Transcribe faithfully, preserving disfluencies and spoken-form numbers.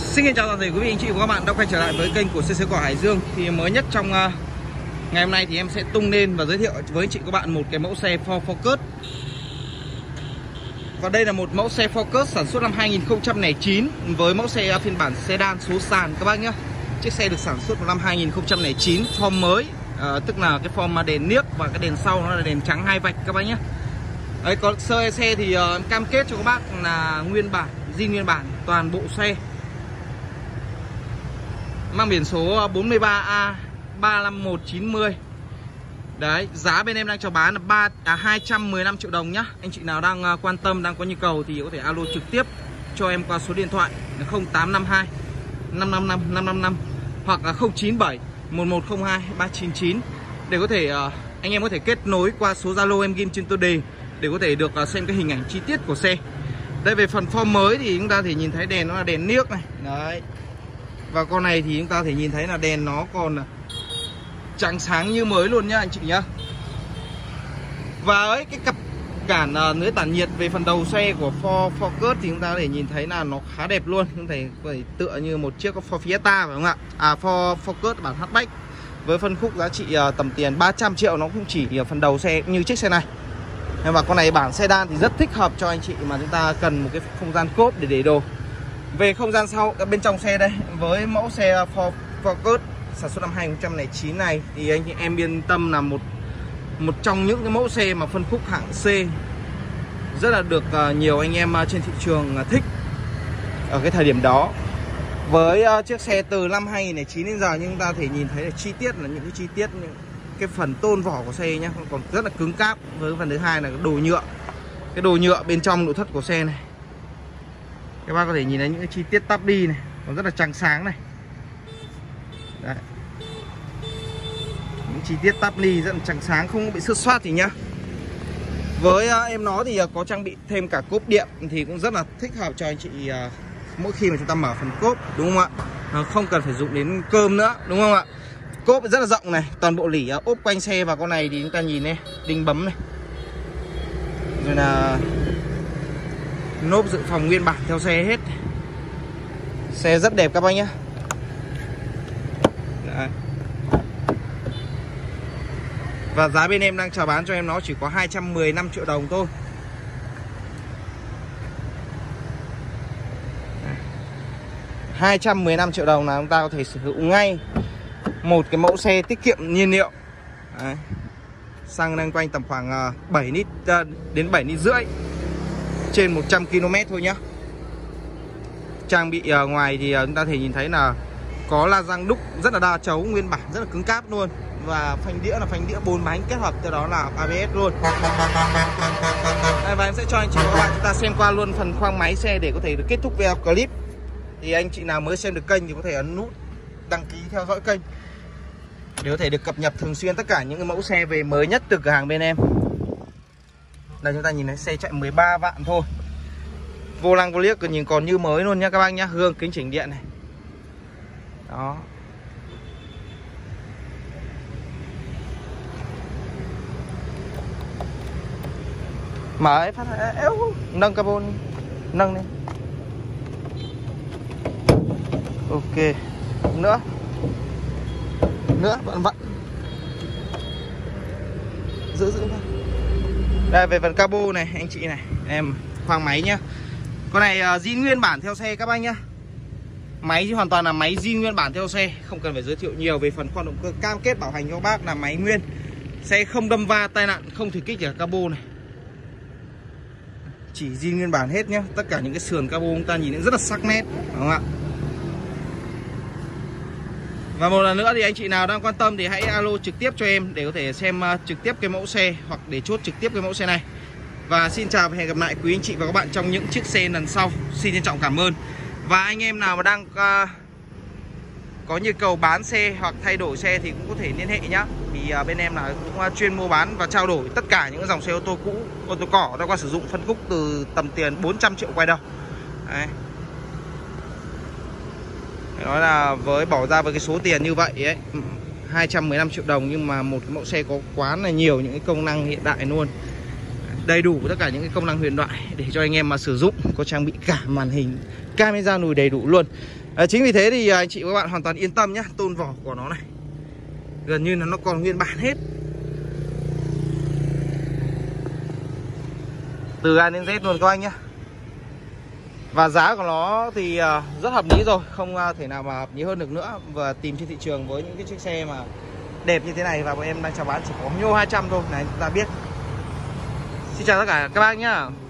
Xin chào toàn thể quý vị anh chị và các bạn đã quay trở lại với kênh của xê xê Cỏ Hải Dương. Thì mới nhất trong uh, ngày hôm nay thì em sẽ tung lên và giới thiệu với anh chị các bạn một cái mẫu xe Ford Focus. Và đây là một mẫu xe Focus sản xuất năm hai nghìn không trăm lẻ chín với mẫu xe uh, phiên bản sedan số sàn các bác nhé. Chiếc xe được sản xuất vào năm hai nghìn không trăm lẻ chín, form mới, uh, tức là cái form đèn niếc và cái đèn sau nó là đèn trắng hai vạch các bác nhé. Đấy, có sơ xe thì uh, em cam kết cho các bác là nguyên bản, zin nguyên bản toàn bộ xe. Mang biển số bốn mươi ba A ba năm một chín không. Đấy, giá bên em đang chào bán là ba à, hai trăm mười lăm triệu đồng nhá. Anh chị nào đang uh, quan tâm, đang có nhu cầu thì có thể alo trực tiếp cho em qua số điện thoại là không tám năm hai năm năm năm năm năm năm hoặc là không chín bảy một một không hai ba chín chín để có thể uh, anh em có thể kết nối qua số Zalo em ghim trên tiêu đề để có thể được uh, xem cái hình ảnh chi tiết của xe. Đây, về phần form mới thì chúng ta có thể nhìn thấy đèn nó là đèn niếc này. Đấy. Và con này thì chúng ta có thể nhìn thấy là đèn nó còn trắng sáng như mới luôn nhá anh chị nhá. Và ấy, cái cặp cản uh, lưới tản nhiệt về phần đầu xe của Ford Focus thì chúng ta có thể nhìn thấy là nó khá đẹp luôn. Chúng ta có thể tựa như một chiếc Ford Fiesta phải không ạ? À, Ford Focus bản hatchback với phân khúc giá trị uh, tầm tiền ba trăm triệu, nó cũng chỉ ở phần đầu xe như chiếc xe này. Và con này bản sedan thì rất thích hợp cho anh chị mà chúng ta cần một cái không gian cốp để để đồ. Về không gian sau bên trong xe đây, với mẫu xe Ford Focus sản xuất năm hai nghìn không trăm lẻ chín này thì anh chị em yên tâm là một một trong những cái mẫu xe mà phân khúc hạng C rất là được uh, nhiều anh em uh, trên thị trường uh, thích ở cái thời điểm đó. Với uh, chiếc xe từ năm hai nghìn không trăm lẻ chín đến giờ, nhưng chúng ta thể nhìn thấy là chi tiết là những cái chi tiết, những cái phần tôn vỏ của xe nhá, còn rất là cứng cáp. Với phần thứ hai là cái đồ nhựa, cái đồ nhựa bên trong nội thất của xe này, các bác có thể nhìn thấy những cái chi tiết tắp đi này, còn rất là trắng sáng này. Đấy. Những chi tiết tắp đi rất là trắng sáng, không bị xước xoát gì nhá. Với uh, em nó thì uh, có trang bị thêm cả cốp điện thì cũng rất là thích hợp cho anh chị uh, mỗi khi mà chúng ta mở phần cốp, đúng không ạ? Uh, không cần phải dụng đến cơm nữa, đúng không ạ? Cốp rất là rộng này, toàn bộ lỉ uh, ốp quanh xe. Và con này thì chúng ta nhìn này, đinh bấm này, rồi là nốp dự phòng nguyên bản theo xe hết. Xe rất đẹp các bác nhé. Đấy. Và giá bên em đang chào bán cho em nó chỉ có hai trăm mười lăm triệu đồng thôi. hai trăm mười lăm triệu đồng là chúng ta có thể sở hữu ngay một cái mẫu xe tiết kiệm nhiên liệu. Đấy. Xăng đang quanh tầm khoảng bảy lít đến bảy lít rưỡi trên một trăm ki lô mét thôi nhá. Trang bị uh, ngoài thì uh, chúng ta thể nhìn thấy là có la răng đúc rất là đa chấu, nguyên bản rất là cứng cáp luôn. Và phanh đĩa là phanh đĩa bốn bánh kết hợp từ đó là a bê ét luôn. Đây, và em sẽ cho anh chị và các bạn chúng ta xem qua luôn phần khoang máy xe để có thể được kết thúc video clip. Thì anh chị nào mới xem được kênh thì có thể ấn nút đăng ký theo dõi kênh để có thể được cập nhật thường xuyên tất cả những cái mẫu xe về mới nhất từ cửa hàng bên em. Đây, chúng ta nhìn thấy xe chạy mười ba vạn thôi. Vô lăng vô liếc nhìn còn như mới luôn nha các bác nhá. Gương kính chỉnh điện này. Đó. Mở ấy phát éo, nâng carbon, nâng lên. Ok. Nữa. Nữa, vẫn vặn. Giữ giữ thôi. Đây, về phần cabo này anh chị này, em khoang máy nhá. Con này uh, zin nguyên bản theo xe các bác nhá. Máy thì hoàn toàn là máy zin nguyên bản theo xe, không cần phải giới thiệu nhiều. Về phần khoang động cơ cam kết bảo hành cho bác là máy nguyên. Xe không đâm va, tai nạn, không thủy kích ở cabo này. Chỉ zin nguyên bản hết nhá. Tất cả những cái sườn cabo chúng ta nhìn rất là sắc nét, đúng không ạ? Và một lần nữa thì anh chị nào đang quan tâm thì hãy alo trực tiếp cho em để có thể xem uh, trực tiếp cái mẫu xe hoặc để chốt trực tiếp cái mẫu xe này. Và xin chào và hẹn gặp lại quý anh chị và các bạn trong những chiếc xe lần sau. Xin trân trọng cảm ơn. Và anh em nào mà đang uh, có nhu cầu bán xe hoặc thay đổi xe thì cũng có thể liên hệ nhá. Thì uh, bên em là cũng uh, chuyên mua bán và trao đổi tất cả những dòng xe ô tô cũ, ô tô cỏ đã qua sử dụng, phân khúc từ tầm tiền bốn trăm triệu quay đầu. Đấy. Nói là với bỏ ra với cái số tiền như vậy ấy, hai trăm mười lăm triệu đồng, nhưng mà một cái mẫu xe có quá là nhiều những cái công năng hiện đại luôn. đầy đủ tất cả những cái công năng huyền thoại để cho anh em mà sử dụng, có trang bị cả màn hình camera lùi đầy đủ luôn. À, chính vì thế thì anh chị và các bạn hoàn toàn yên tâm nhá. Tôn vỏ của nó này gần như là nó còn nguyên bản hết, từ A đến Z luôn các anh nhá. Và giá của nó thì rất hợp lý rồi, không thể nào mà hợp lý hơn được nữa. Và tìm trên thị trường với những cái chiếc xe mà đẹp như thế này và bọn em đang chào bán chỉ có nhô hai trăm thôi này, chúng ta biết. Xin chào tất cả các bác nhá.